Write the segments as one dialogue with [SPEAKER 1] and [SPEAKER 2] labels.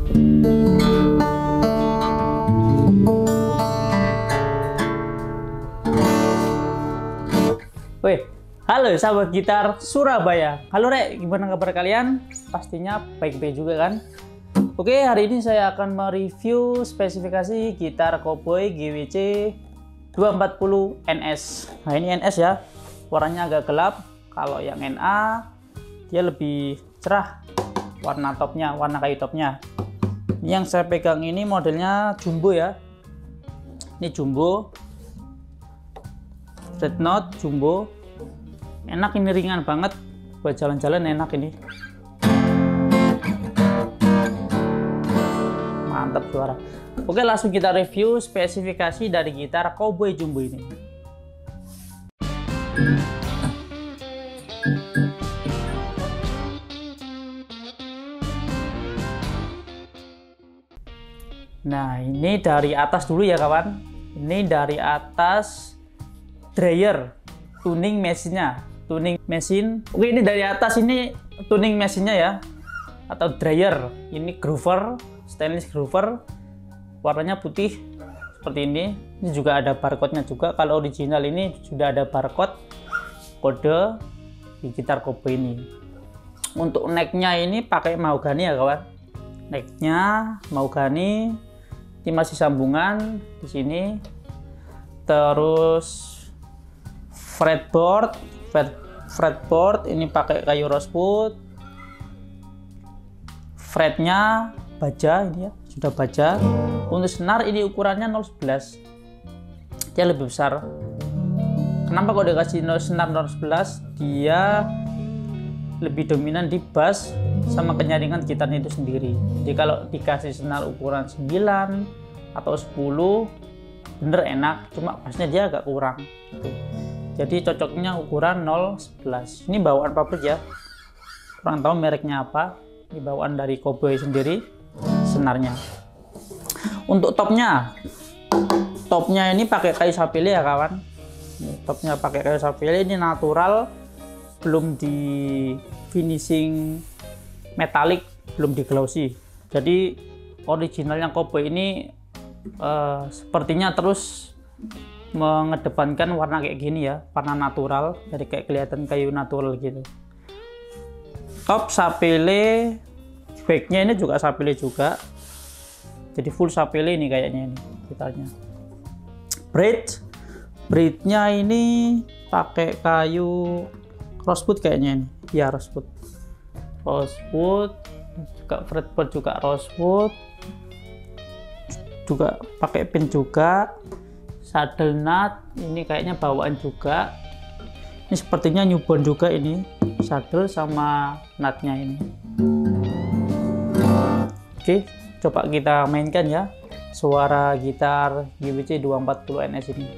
[SPEAKER 1] Wih, halo sahabat gitar Surabaya. Halo Rek, gimana kabar kalian? Pastinya baik-baik juga kan? Oke, hari ini saya akan mereview spesifikasi gitar Cowboy GWC 240 NS. Nah, ini NS ya, warnanya agak gelap. Kalau yang NA, dia lebih cerah warna topnya, warna kayu topnya. Ini yang saya pegang ini modelnya jumbo ya. Ini jumbo. Dreadnought jumbo, enak, ini ringan banget buat jalan-jalan, enak ini, mantap suara. Oke, langsung kita review spesifikasi dari gitar Cowboy jumbo ini. Nah, ini dari atas dulu ya kawan. Ini dari atas dryer, tuning mesinnya, tuning mesin. Oke, ini dari atas ini tuning mesinnya ya, atau dryer. Ini groover, stainless groover, warnanya putih seperti ini. Ini juga ada barcode-nya juga. Kalau original ini sudah ada barcode kode di gitar Cowboy ini. Untuk necknya ini pakai mahogani ya kawan. Necknya mahogani, ini masih sambungan di sini. Terus fretboard ini pakai kayu rosewood. Fretnya baja ini ya, sudah baja. Untuk senar ini ukurannya 011, dia lebih besar. Kenapa kok dikasih senar 011? Dia lebih dominan di bass sama kenyaringan gitarnya itu sendiri. Jadi kalau dikasih senar ukuran 9 atau 10 bener enak, cuma bassnya dia agak kurang gitu. Jadi cocoknya ukuran 011. Ini bawaan pabrik ya, kurang tahu mereknya apa. Ini bawaan dari Cowboy sendiri senarnya. Untuk topnya ini pakai kayu sapele ya kawan. Topnya pakai kayu sapele, ini natural, belum di finishing metalik, belum di glossy. Jadi originalnya Cowboy ini sepertinya terus mengedepankan warna kayak gini ya, warna natural, jadi kayak kelihatan kayu natural gitu. Top sapele, backnya ini juga sapele juga, jadi full sapele ini kayaknya ini gitarnya. Bridge-nya ini pakai kayu rosewood kayaknya ini ya, rosewood juga. Fretboard juga rosewood, juga pakai pin juga. Saddle nut ini kayaknya bawaan juga. Ini sepertinya newborn juga ini, saddle sama nutnya ini. Oke, coba kita mainkan ya suara gitar GWC 240 NS ini.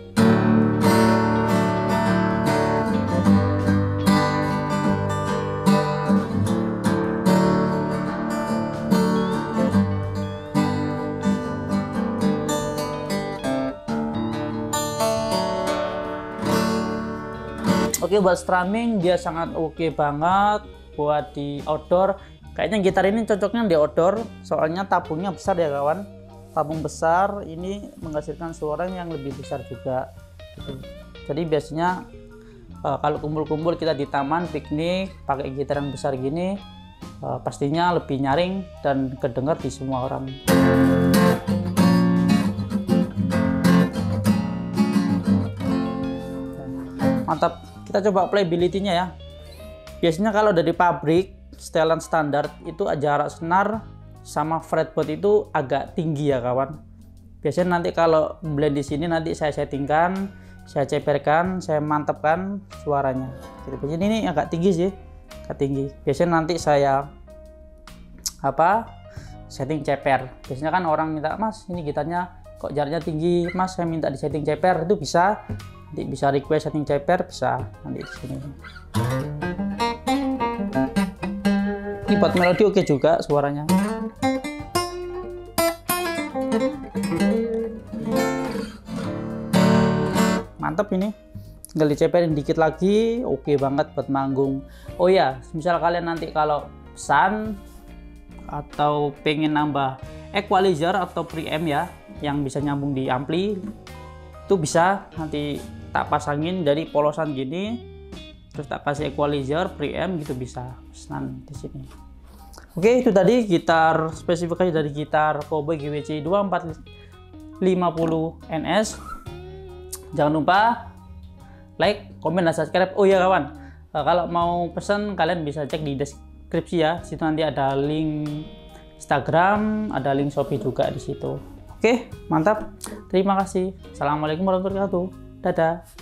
[SPEAKER 1] Oke, buat strumming dia sangat oke banget. Buat di outdoor, kayaknya gitar ini cocoknya di outdoor, soalnya tabungnya besar ya kawan. Tabung besar ini menghasilkan suara yang lebih besar juga gitu. Jadi biasanya kalau kumpul-kumpul kita di taman piknik pakai gitar yang besar gini, pastinya lebih nyaring dan kedengar di semua orang. Mantap. Kita coba playability-nya ya. Biasanya kalau dari pabrik setelan standar itu jarak senar sama fretboard itu agak tinggi ya kawan. Biasanya nanti kalau blend di sini nanti saya settingkan, saya ceperkan, saya mantapkan suaranya. Jadi ini agak tinggi sih, agak tinggi. Biasanya nanti saya setting ceper. Biasanya kan orang minta, Mas ini gitarnya kok jaraknya tinggi, Mas saya minta di setting ceper, itu bisa. Nanti bisa request setting ceper, bisa nanti di sini. Ini buat melodi oke juga suaranya. Mantap ini. Tinggal diceperin dikit lagi, oke banget buat manggung. Oh ya, misal kalian nanti kalau pesan atau pengen nambah equalizer atau preamp ya yang bisa nyambung di ampli, itu bisa nanti tak pasangin dari polosan gini, terus tak kasih equalizer, preamp gitu, bisa pesanan di sini. Oke, itu tadi gitar spesifikasi dari gitar Cowboy GWC 2450 NS. Jangan lupa like, komen, dan subscribe. Oh ya kawan, kalau mau pesen kalian bisa cek di deskripsi ya. Situ nanti ada link Instagram, ada link Shopee juga di situ. Oke, mantap. Terima kasih. Assalamualaikum warahmatullahi wabarakatuh. Dadah.